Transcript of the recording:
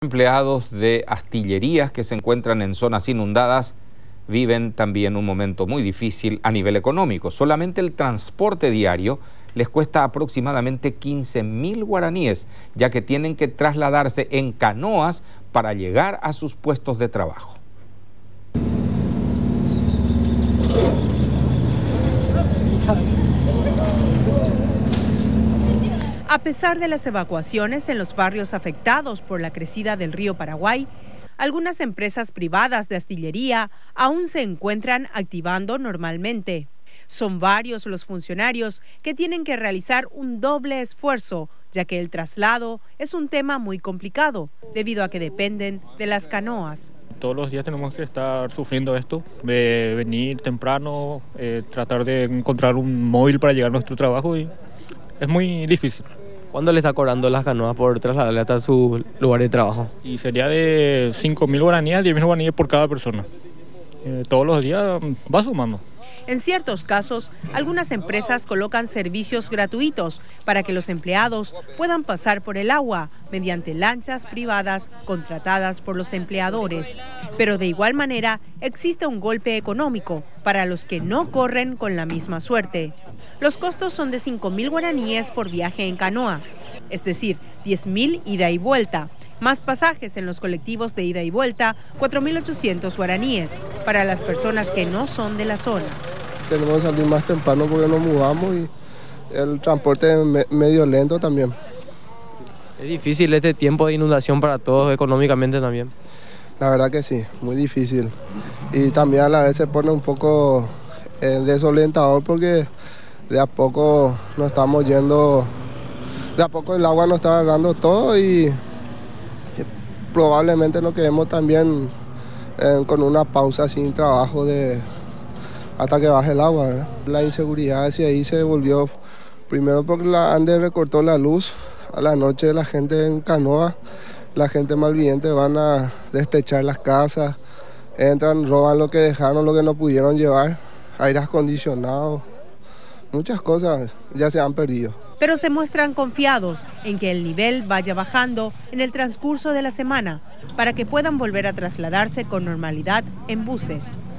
Empleados de astillerías que se encuentran en zonas inundadas viven también un momento muy difícil a nivel económico. Solamente el transporte diario les cuesta aproximadamente 15.000 guaraníes, ya que tienen que trasladarse en canoas para llegar a sus puestos de trabajo. A pesar de las evacuaciones en los barrios afectados por la crecida del río Paraguay, algunas empresas privadas de astillería aún se encuentran activando normalmente. Son varios los funcionarios que tienen que realizar un doble esfuerzo, ya que el traslado es un tema muy complicado, debido a que dependen de las canoas. Todos los días tenemos que estar sufriendo esto, de venir temprano, tratar de encontrar un móvil para llegar a nuestro trabajo y es muy difícil. ¿Cuándo le está cobrando las canoas por trasladarle hasta su lugar de trabajo? Y sería de 5.000 guaraníes, 10.000 guaraníes por cada persona. Todos los días va sumando. En ciertos casos, algunas empresas colocan servicios gratuitos para que los empleados puedan pasar por el agua mediante lanchas privadas contratadas por los empleadores. Pero de igual manera, existe un golpe económico para los que no corren con la misma suerte. Los costos son de 5.000 guaraníes por viaje en canoa, es decir, 10.000 ida y vuelta, más pasajes en los colectivos de ida y vuelta, 4.800 guaraníes, para las personas que no son de la zona. Tenemos que salir más temprano porque nos mudamos y el transporte es medio lento también. Es difícil este tiempo de inundación para todos económicamente también. La verdad que sí, muy difícil. Y también a la vez se pone un poco desolentador porque de a poco nos estamos yendo, de a poco el agua nos está agarrando todo y probablemente nos quedemos también con una pausa sin trabajo hasta que baje el agua, ¿verdad? La inseguridad hacia ahí se volvió, primero porque la ANDE recortó la luz, a la noche la gente en canoa, la gente malviviente van a destechar las casas, entran, roban lo que dejaron, lo que no pudieron llevar, aires acondicionados, muchas cosas ya se han perdido. Pero se muestran confiados en que el nivel vaya bajando en el transcurso de la semana para que puedan volver a trasladarse con normalidad en buses.